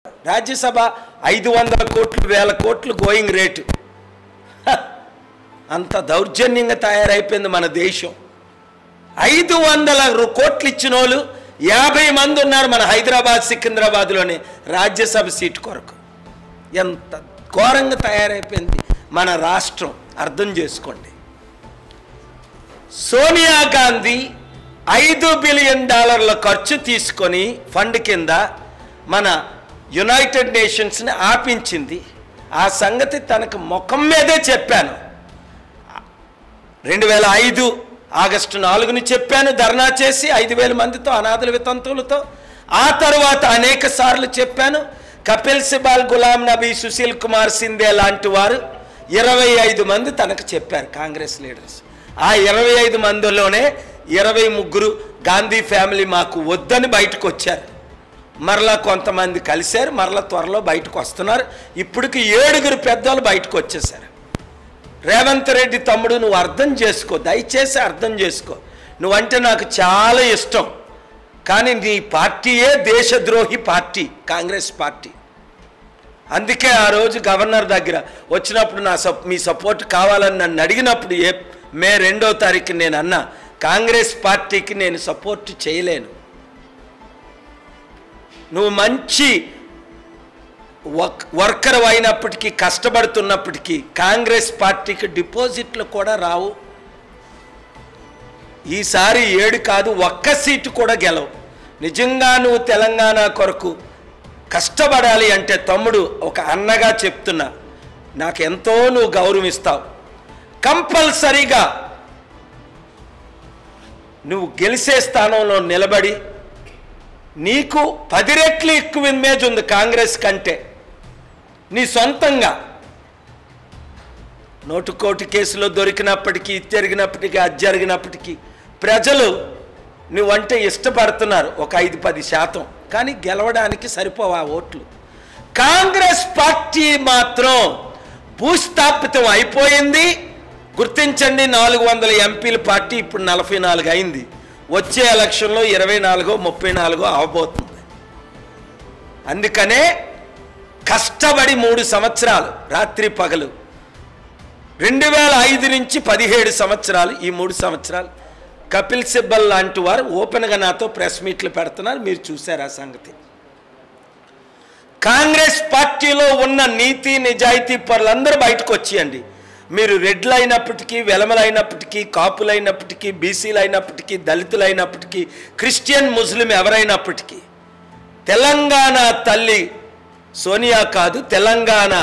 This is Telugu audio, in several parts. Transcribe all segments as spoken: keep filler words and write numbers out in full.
రాజ్యసభ ఐదు వందల కోట్లు వేల కోట్లు గోయింగ్ రేటు. అంత దౌర్జన్యంగా తయారైపోయింది మన దేశం. ఐదు వందల కోట్లు ఇచ్చిన వాళ్ళు యాభై మంది ఉన్నారు మన హైదరాబాద్ సికింద్రాబాద్లోని రాజ్యసభ సీటు కొరకు. ఎంత ఘోరంగా తయారైపోయింది మన రాష్ట్రం, అర్థం చేసుకోండి. సోనియా గాంధీ ఐదు బిలియన్ డాలర్ల ఖర్చు తీసుకొని ఫండ్ కింద మన యునైటెడ్ నేషన్స్ని ఆపించింది. ఆ సంగతి తనకు ముఖం మీదే చెప్పాను. రెండు వేల ఐదు ఆగస్టు నాలుగుని చెప్పాను, ధర్నా చేసి ఐదు వేల మందితో అనాథల వితంతువులతో. ఆ తర్వాత అనేక సార్లు చెప్పాను. కపిల్ సిబాల్, గులాం నబీ, సుశీల్ కుమార్ సింధే లాంటి వారు ఇరవై ఐదు మంది తనకు చెప్పారు, కాంగ్రెస్ లీడర్స్. ఆ ఇరవై ఐదు మందిలోనే ఇరవై ముగ్గురు గాంధీ ఫ్యామిలీ మాకు వద్దని బయటకు వచ్చారు. మరలా కొంతమంది కలిశారు, మరలా త్వరలో బయటకు వస్తున్నారు. ఇప్పటికి ఏడుగురు పెద్దలు బయటకు వచ్చేసారు. రేవంత్ రెడ్డి తమ్ముడు, నువ్వు అర్థం చేసుకో, దయచేసి అర్థం చేసుకో. నువ్వంటే నాకు చాలా ఇష్టం, కానీ నీ పార్టీయే దేశద్రోహి పార్టీ, కాంగ్రెస్ పార్టీ. అందుకే ఆ రోజు గవర్నర్ దగ్గర వచ్చినప్పుడు నా సప్ మీ సపోర్ట్ కావాలని నన్ను అడిగినప్పుడు ఏ మే రెండో తారీఖు నేను అన్నా, కాంగ్రెస్ పార్టీకి నేను సపోర్ట్ చేయలేను. నువ్వు మంచి వర్కర్ అయినప్పటికీ, కష్టపడుతున్నప్పటికీ కాంగ్రెస్ పార్టీకి డిపాజిట్లు కూడా రావు. ఈసారి ఏడు కాదు, ఒక్క సీటు కూడా గెలవు. నిజంగా నువ్వు తెలంగాణ కొరకు కష్టపడాలి అంటే తమ్ముడు, ఒక అన్నగా చెప్తున్నా, నాకెంతో నువ్వు గౌరవిస్తావు. కంపల్సరీగా నువ్వు గెలిచే స్థానంలో నిలబడి, నీకు పది రెట్లు ఎక్కువ ఇమేజ్ ఉంది కాంగ్రెస్ కంటే. నీ సొంతంగా నోటుకోటి కేసులో దొరికినప్పటికీ, ఇది జరిగినప్పటికీ, అది జరిగినప్పటికీ ప్రజలు నువ్వంటే ఇష్టపడుతున్నారు ఒక ఐదు పది శాతం, కానీ గెలవడానికి సరిపోవు ఆ ఓట్లు. కాంగ్రెస్ పార్టీ మాత్రం భూస్థాపితం అయిపోయింది. గుర్తించండి, నాలుగు వందల ఎంపీల పార్టీ ఇప్పుడు నలభై నాలుగు అయింది. వచ్చే ఎలక్షన్లో ఇరవై నాలుగో ముప్పై నాలుగో అవబోతుంది. అందుకనే కష్టపడి మూడు సంవత్సరాలు రాత్రి పగలు, రెండు వేల ఐదు నుంచి పదిహేడు సంవత్సరాలు, ఈ మూడు సంవత్సరాలు కపిల్ సిబ్బల్ లాంటి వారు ఓపెన్గా నాతో ప్రెస్ మీట్లు పెడుతున్నారు, మీరు చూశారు ఆ సంగతి. కాంగ్రెస్ పార్టీలో ఉన్న నీతి నిజాయితీ పరులందరూ బయటకు వచ్చేయండి. మీరు రెడ్లు అయినప్పటికీ, వెలమలైనప్పటికీ, కాపులైనప్పటికీ, బీసీలు అయినప్పటికీ, దళితులైనప్పటికీ, క్రిస్టియన్ ముస్లిం ఎవరైనప్పటికీ, తెలంగాణ తల్లి సోనియా కాదు, తెలంగాణ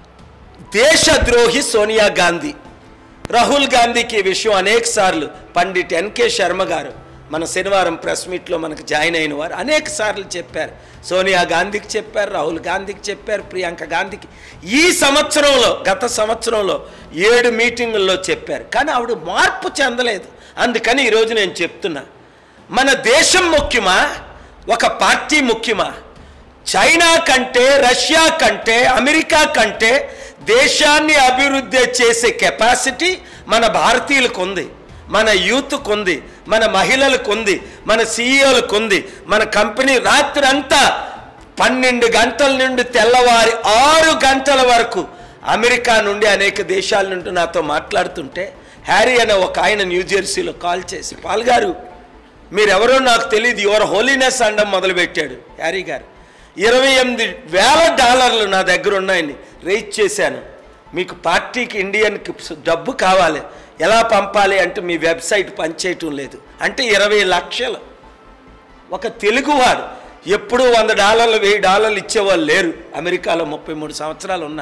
దేశద్రోహి సోనియా గాంధీ. రాహుల్ గాంధీకి ఈ విషయం అనేక సార్లు పండిట్ ఎన్కే శర్మ గారు మన శనివారం ప్రెస్ మీట్లో మనకు జాయిన్ అయిన వారు అనేక సార్లు చెప్పారు. సోనియా గాంధీకి చెప్పారు, రాహుల్ గాంధీకి చెప్పారు, ప్రియాంక గాంధీకి. ఈ సంవత్సరంలో, గత సంవత్సరంలో ఏడు మీటింగుల్లో చెప్పారు, కానీ ఆవిడ మార్పు చెందలేదు. అందుకని ఈరోజు నేను చెప్తున్నా, మన దేశం ముఖ్యమా, ఒక పార్టీ ముఖ్యమా? చైనా కంటే, రష్యా కంటే, అమెరికా కంటే దేశాన్ని అభివృద్ధి చేసే కెపాసిటీ మన భారతీయులకు ఉంది, మన యూత్కు ఉంది, మన మహిళలకు ఉంది, మన సీఈఓలకు ఉంది. మన కంపెనీ రాత్రి అంతా పన్నెండు గంటల నుండి తెల్లవారి ఆరు గంటల వరకు అమెరికా నుండి, అనేక దేశాల నుండి నాతో మాట్లాడుతుంటే, హ్యారీ అనే ఒక ఆయన న్యూజెర్సీలో కాల్ చేసి, పాల్ గారు మీరెవరో నాకు తెలియదు, యువర్ హోలీనెస్ అనడం మొదలుపెట్టాడు హ్యారీ గారు. ఇరవై ఎనిమిది వేల డాలర్లు నా దగ్గర ఉన్నాయని రేట్ చేశాను. మీకు పార్టీకి, ఇండియన్కి డబ్బు కావాలి, ఎలా పంపాలి అంటే మీ వెబ్సైట్ పనిచేయటం లేదు అంటే ఇరవై లక్షలు. ఒక తెలుగువాడు, ఎప్పుడూ వంద డాలర్లు వెయ్యి డాలర్లు ఇచ్చేవాళ్ళు లేరు అమెరికాలో. ముప్పై మూడు సంవత్సరాలు ఉన్నా.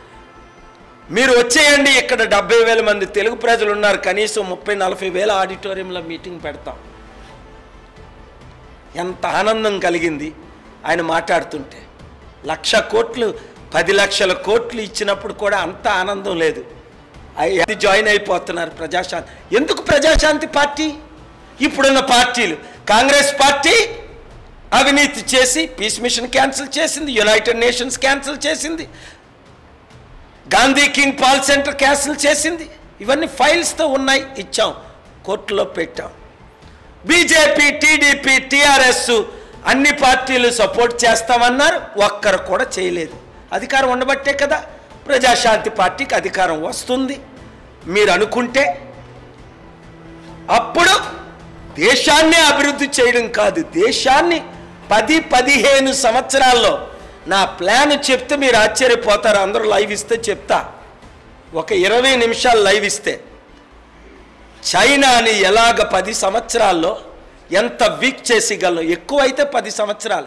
మీరు వచ్చేయండి, ఇక్కడ డెబ్బై వేల మంది తెలుగు ప్రజలు ఉన్నారు, కనీసం ముప్పై నలభై వేల ఆడిటోరియంలో మీటింగ్ పెడతాం. ఎంత ఆనందం కలిగింది ఆయన మాట్లాడుతుంటే. లక్ష కోట్లు, పది లక్షల కోట్లు ఇచ్చినప్పుడు కూడా అంత ఆనందం లేదు. అది జాయిన్ అయిపోతున్నారు ప్రజాశాంతి. ఎందుకు ప్రజాశాంతి పార్టీ? ఇప్పుడున్న పార్టీలు, కాంగ్రెస్ పార్టీ అవినీతి చేసి పీస్ మిషన్ క్యాన్సిల్ చేసింది, యునైటెడ్ నేషన్స్ క్యాన్సిల్ చేసింది, గాంధీ కింగ్ పాల్ సెంటర్ క్యాన్సిల్ చేసింది. ఇవన్నీ ఫైల్స్తో ఉన్నాయి, ఇచ్చాం, కోర్టులో పెట్టాం. బీజేపీ, టీడీపీ, టీఆర్ఎస్ అన్ని పార్టీలు సపోర్ట్ చేస్తామన్నారు, ఒక్కరు కూడా చేయలేదు. అధికారం ఉండబట్టే కదా ప్రజాశాంతి పార్టీకి అధికారం వస్తుంది మీరు అనుకుంటే. అప్పుడు దేశాన్ని అభివృద్ధి చేయడం కాదు, దేశాన్ని పది పదిహేను సంవత్సరాల్లో నా ప్లాన్ చెప్తే మీరు ఆశ్చర్యపోతారు. అందరూ లైవ్ ఇస్తే చెప్తా, ఒక ఇరవై నిమిషాలు లైవ్ ఇస్తే చైనాని ఎలాగ పది సంవత్సరాల్లో ఎంత వీక్ చేసిగలను, ఎక్కువైతే పది సంవత్సరాలు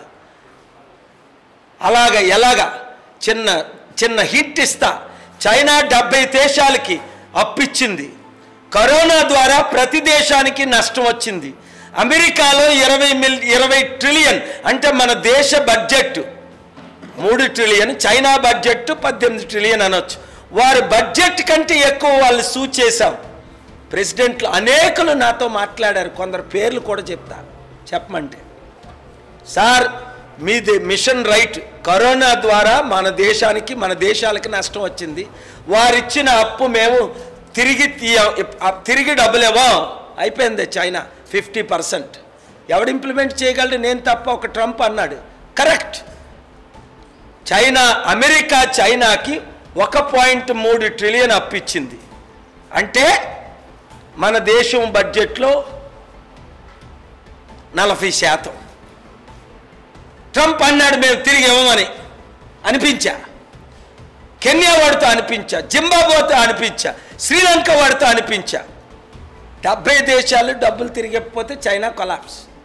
అలాగ ఎలాగ చిన్న చిన్న హిట్ ఇస్తా. చైనా డెబ్బై దేశాలకి అప్పిచ్చింది, కరోనా ద్వారా ప్రతి దేశానికి నష్టం వచ్చింది. అమెరికాలో ఇరవై మిల్ ఇరవై ట్రిలియన్ అంటే మన దేశ బడ్జెట్ మూడు ట్రిలియన్, చైనా బడ్జెట్ పద్దెనిమిది ట్రిలియన్ అనొచ్చు. వారి బడ్జెట్ కంటే ఎక్కువ వాళ్ళు సూ చేశాం. ప్రెసిడెంట్లు అనేకులు నాతో మాట్లాడారు, కొందరు పేర్లు కూడా చెప్తా చెప్పమంటే. సార్ మీది మిషన్ రైట్, కరోనా ద్వారా మన దేశానికి మన దేశాలకి నష్టం వచ్చింది, వారిచ్చిన అప్పు మేము తిరిగి తీయ తిరిగి డబ్బులేవో అయిపోయింది. చైనా ఫిఫ్టీ పర్సెంట్ ఎవడు ఇంప్లిమెంట్ చేయగలడు, నేను తప్ప, ఒక ట్రంప్ అన్నాడు. కరెక్ట్. చైనా అమెరికా చైనాకి ఒక పాయింట్ మూడు ట్రిలియన్ అప్పిచ్చింది, అంటే మన దేశం బడ్జెట్లో నలభై శాతం. ట్రంప్ అన్నాడు మేము తిరిగి ఇవ్వమని, అనిపించా. కెన్యా వాడితో అనిపించా, జింబాబ్వేతో అనిపించా, శ్రీలంక వాడితో అనిపించా. డెబ్బై దేశాలు డబ్బులు తిరిగకపోతే చైనా కొలాప్స్.